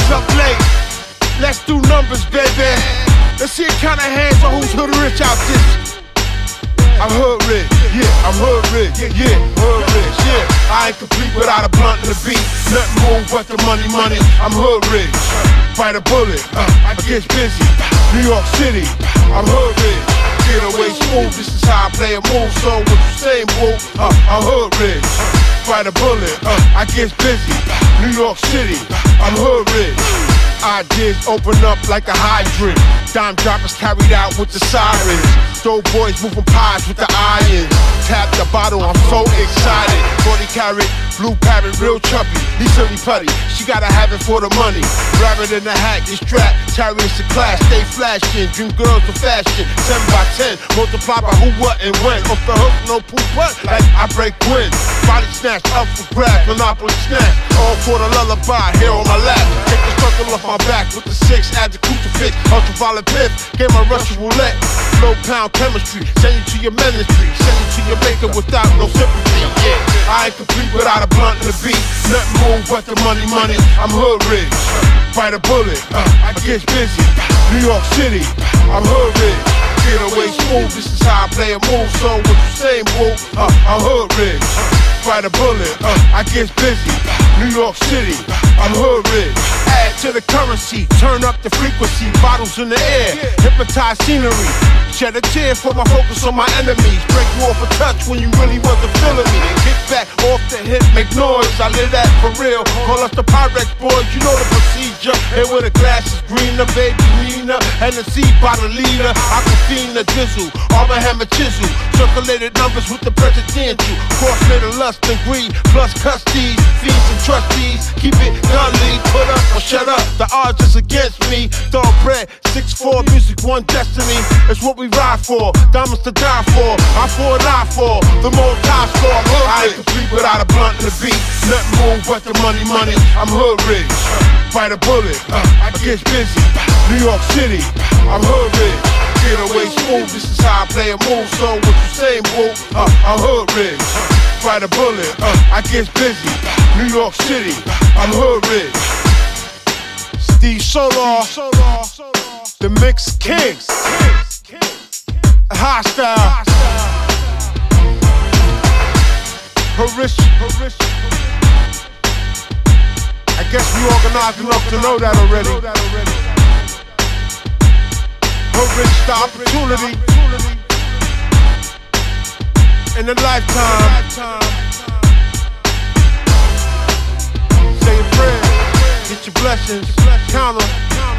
niggas up late. Let's do numbers, baby. Let's see what kind of hands on who's hood rich out this. I'm hood rich, yeah, I'm hood rich, yeah, hood rich, yeah. I ain't complete without a blunt and a beat. Nothing move but the money, money. I'm hood rich. Bite a bullet, I get busy. New York City, I'm hood rich. Get away smooth, this is how I play a move. So what you saying, boo? I'm hood rich. Bite a bullet, I get busy. New York City, I'm hood rich. Ideas open up like a hydrant. Dime droppers carried out with the sirens. Dope boys moving pies with the irons. Tap the bottle, I'm so excited. 40 carat, blue parrot, real chubby. He's silly putty, she gotta have it for the money. Rabbit in the hat, get strapped, chariots of class. Stay flashing, dream girls of fashion. 10 by 10, multiply by who, what, and when. Off the hook, no poop, but like I break wind. Body snatch, up for grabs, monopoly snatch. All for the lullaby, here on my lap. Take the struggle off my back with the 6, add the crucifix. Ultraviolet pip, get my Russian roulette. Low pound chemistry, send you to your ministry. Send you to your maker without no sympathy, yeah. I ain't complete without a blunt and a beat. Nothing move but the money, money. I'm hood rich. Bite a bullet, I get busy. New York City, I'm hood rich. Get away smooth, this is how I play a move. So what you saying, boo? I'm hood rich. Bite a bullet, I get busy. New York City, I'm hood rich. Add to the currency, turn up the frequency. Bottles in the air, hypnotize scenery. Shed a tear for my focus on my enemies. Break you off a touch when you really wasn't feeling me. Kick back off the hip, make noise. I live that for real. Call us the Pyrex boys, you know the procedure. Here with the glasses greener, baby Nina, and the seed by the leader. I can fiend the dizzle, Arbor Hammer chisel. Circulated numbers with the presidential. Cross made of lust and greed, plus custodies, fiends and trustees. Keep it gunly, put up or shut up. The odds is against me. Thoroughbred, 6'4", music, one destiny. It's what we ride for, diamonds to die for. I'm for an eye for, the more top score. I ain't complete without a blunt and a beat. Nothing move but the money, money. I'm hood rich. Bite a bullet, I get busy. New York City, I'm hood rich. Get away smooth, this is how I play a move. So what you saying, boo? I'm hood rich. Bite a bullet, I get busy. New York City, I'm hood rich. Steve Sola, the Mix Kings. Hostile. Horish. I guess we organized enough to know that already. Horish, the opportunity in a lifetime. Say a prayer, get your blessings, count 'em.